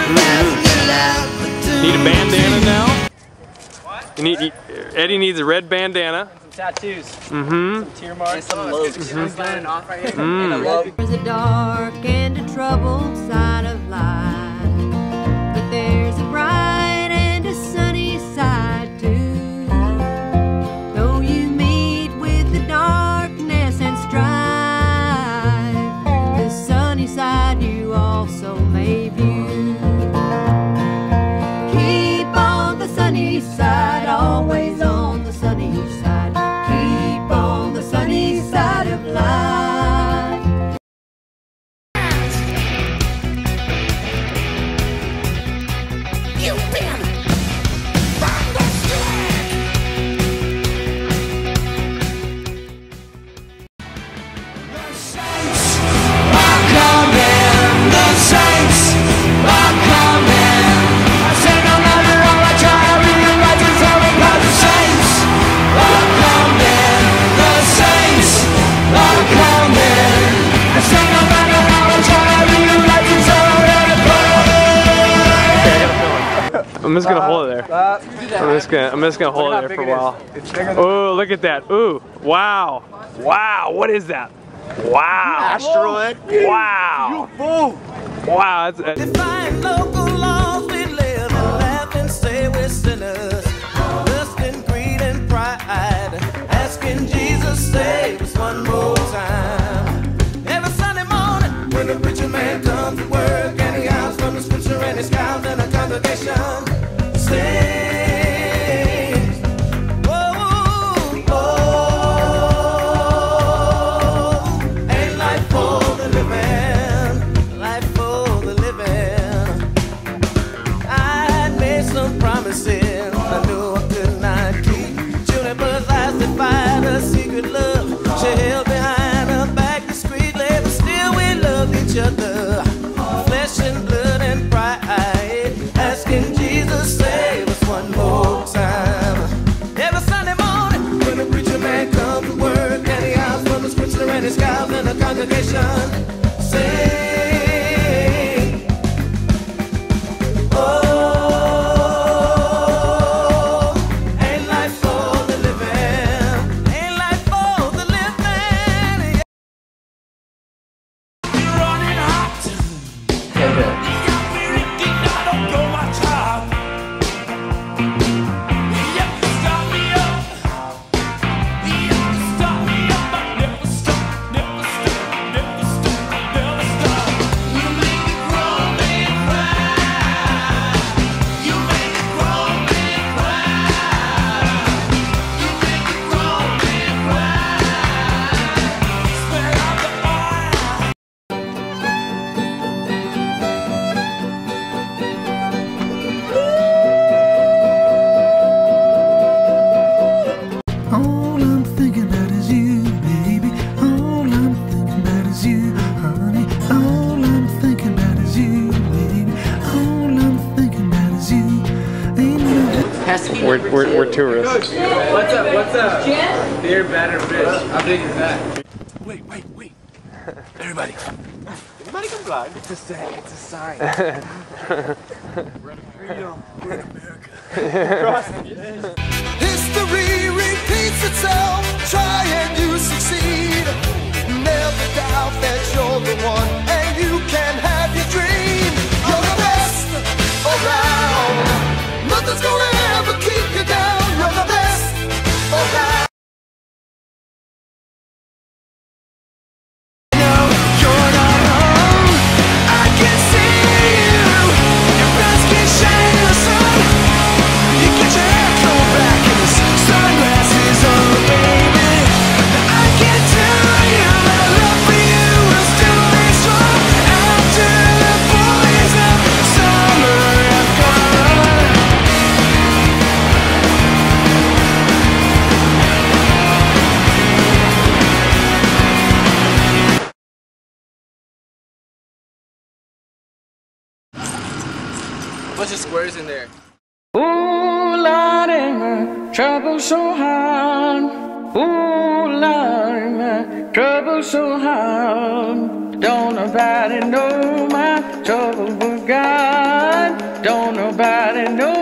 Need a bandana now? What? Eddie needs a red bandana. Some tattoos. Mm-hmm. Some tear marks. And some loaves. There's a dark and a troubled side of life, but there's a bright and a sunny side too. Though you meet with the darkness and strife, the sunny side you also may view. Keep on the sunny side, always on the sunny side. Keep on the sunny side of life. I'm just gonna hold it there. I'm just gonna hold it there for a while. Oh, look at that. Ooh, wow. Wow, what is that? Wow. Asteroid. Wow. Wow, that's Define local laws, we live and laugh and say we're sinners. Lust and greed and pride, asking Jesus save us one more time. Every Sunday morning, when the preacher man comes to work and he hours from the scripture and he scowls in the congregation, sings. Oh, oh, ain't life for the living, life for the living. I had made some promises I knew I could not keep. Juniper's eyes defied a secret love. She held behind her back discreetly, but still we loved each other. Flesh and blood and pride, asking Jesus save us one more time. Every Sunday morning, when the preacher man comes to work and he hours from the scripture and he scowls in the congregation, sing. Oh, ain't life for the living, ain't life for the living. You're running hot. All I'm thinking about is you, baby. All I'm thinking about is you, honey. All I'm thinking about is you, baby. All I'm thinking about is you. Ain't no... we're tourists. What's up? What's up? Beer, batter, fish. How big is that? Wait. Everybody come blind. It's a sign. Freedom. We're in America. History repeats itself. Try and you succeed. Never doubt that you're the one, and you can have your dream. You're the best around. Nothing's gonna ever keep you down. You're the best around. Bunch of squares in there. Ooh, Lord, my trouble so hard. Ooh, Lord, my trouble so hard. Don't nobody know my trouble but God. no